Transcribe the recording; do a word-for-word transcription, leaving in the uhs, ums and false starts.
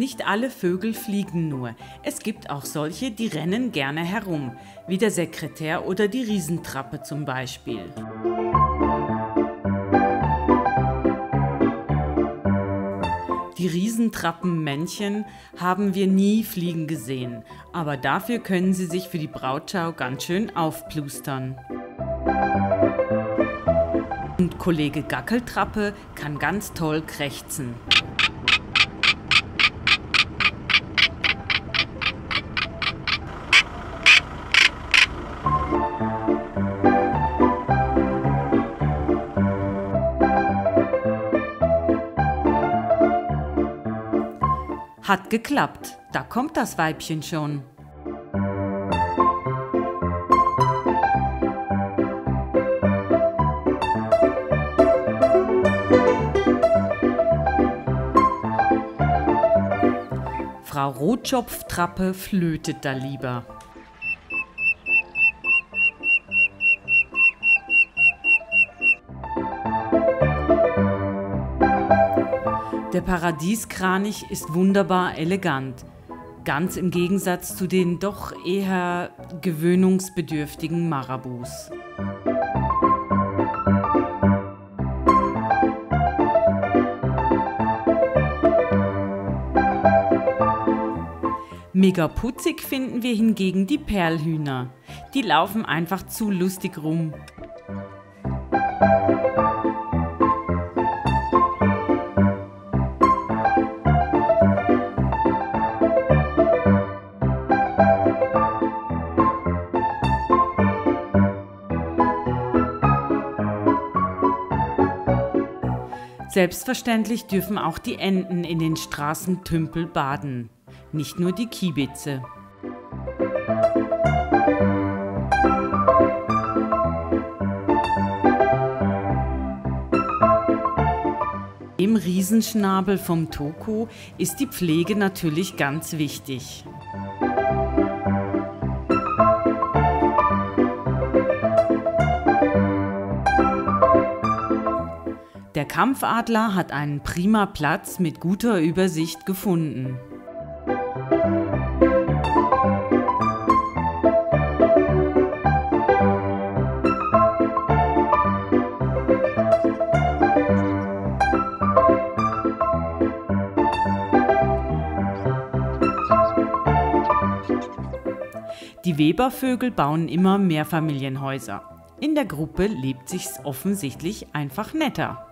Nicht alle Vögel fliegen nur. Es gibt auch solche, die rennen gerne herum, wie der Sekretär oder die Riesentrappe zum Beispiel. Die Riesentrappenmännchen haben wir nie fliegen gesehen, aber dafür können sie sich für die Brautschau ganz schön aufplustern. Und Kollege Gackeltrappe kann ganz toll krächzen. Hat geklappt, da kommt das Weibchen schon. Frau Rotschopftrappe flötet da lieber. Der Paradieskranich ist wunderbar elegant, ganz im Gegensatz zu den doch eher gewöhnungsbedürftigen Marabus. Mega putzig finden wir hingegen die Perlhühner. Die laufen einfach zu lustig rum. Selbstverständlich dürfen auch die Enten in den Straßentümpel baden, nicht nur die Kiebitze. Im Riesenschnabel vom Toko ist die Pflege natürlich ganz wichtig. Der Kampfadler hat einen prima Platz mit guter Übersicht gefunden. Die Webervögel bauen immer Mehrfamilienhäuser. In der Gruppe lebt sich's offensichtlich einfach netter.